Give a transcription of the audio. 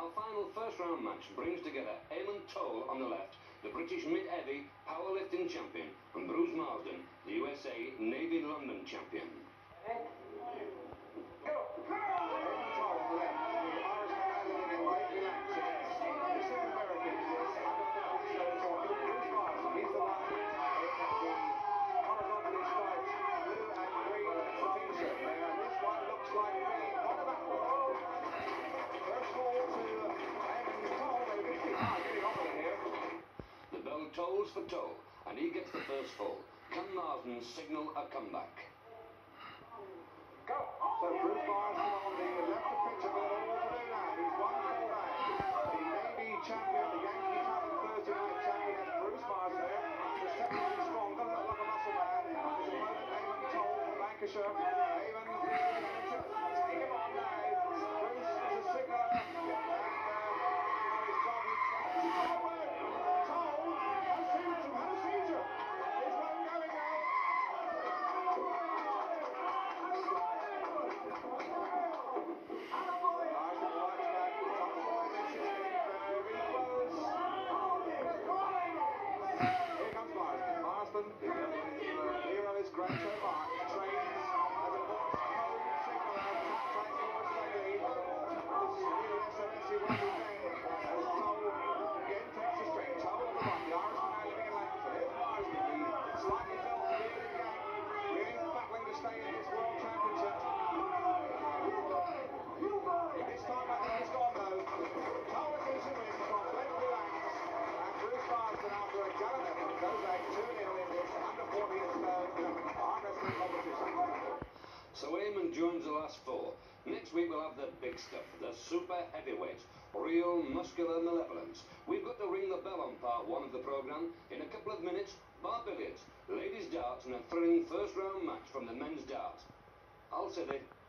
Our final first-round match brings together Eamon Toll on the left, the British mid-heavy powerlifting champion, and Bruce Marsden, the USA Navy London champion. The bell tolls for Toll, and he gets the first fall. Can Marsden signal a comeback? Go! So Bruce Marsden on the left of pitch of it all to do now. He's won all day. The Navy champion, the Yankee Talent Thursday night champion, that's Bruce Marsden there. He's technically strong, doesn't look like a muscle man. His opponent, Eamon Toll from Lancashire. Eamon, take him on now. Bruce is a signal. Hero is Groucho Marx, trains as a Morse code signal and translates Morse legally. This real SMS he won't be named as Toll again takes the string. Toll on the run, the Irishman now living in Lancashire. Here's Marsden, the slightly felt bearded gang, really battling to stay in this World Championship. This time I think it's gone though. Toll against the win from Bletchley Lancs, and Bruce Marsden after a gallant effort goes out 2-0 in this under 40 arm wrestling competition. So Eamon joins the last four. Next week we'll have the big stuff, the super heavyweights, real muscular malevolence. We've got to ring the bell on part one of the programme. In a couple of minutes, bar billiards, ladies darts and a thrilling first round match from the men's darts. I'll say it.